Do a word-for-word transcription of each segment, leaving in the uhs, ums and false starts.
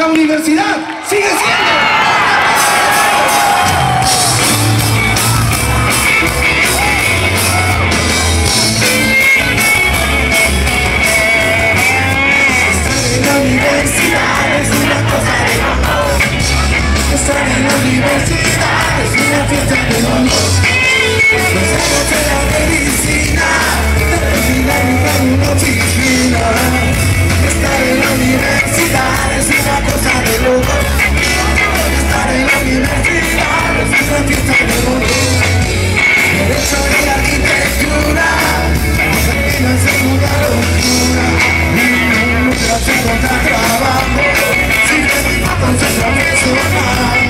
la universidad sigue siendo. Estar en la universidad es una fiesta de dolor. Los ojos de la medicina, de terminar en una oficina. Estar en la universidad es una cosa de loco. Estar en la universidad es una fiesta de dolor. Derecho y arquitectura, Argentina es una locura. Nunca se encuentra trabajo, sin que concentra personal.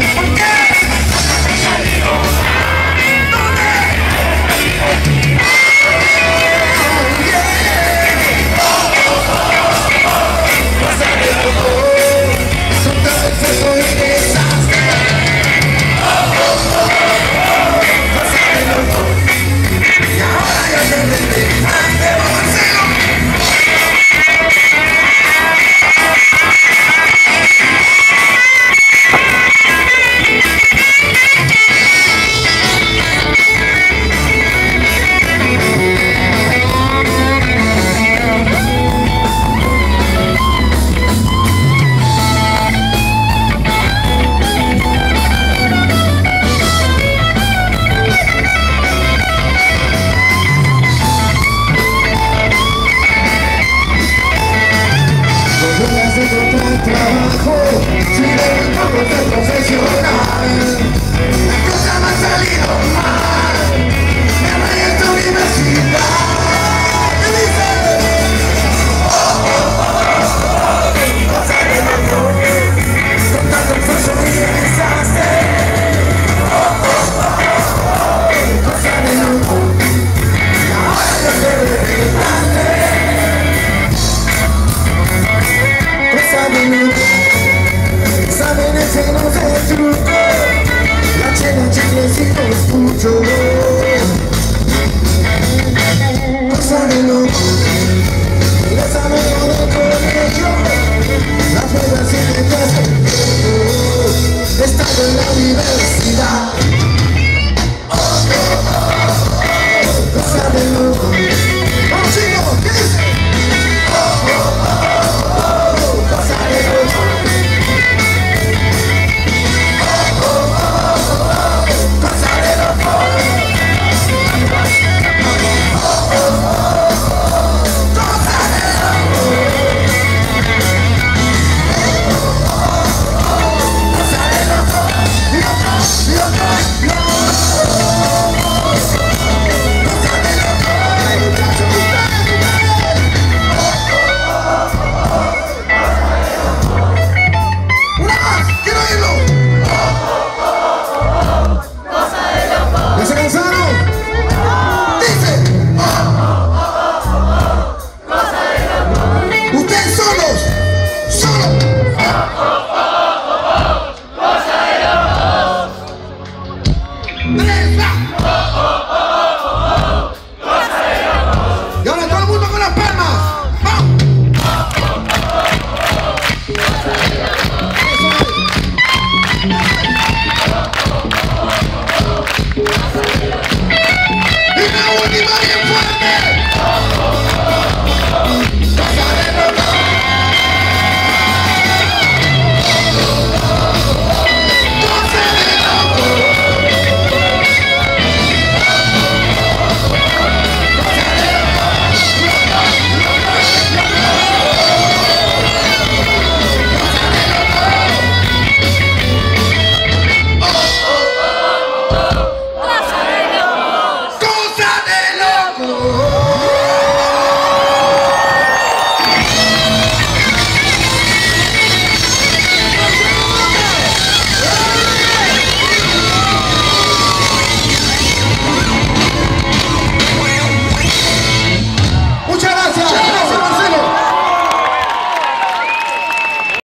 La cena chicle si lo escucho. Cosa de loco, les amigos del colegio, las ruedas y el caso, estando en la universidad. Oh, oh, oh, oh, cosa de loco. Vamos chicos, ¿qué dice? Oh, oh, oh, oh, cosa de loco. ¿Ya se cansaron?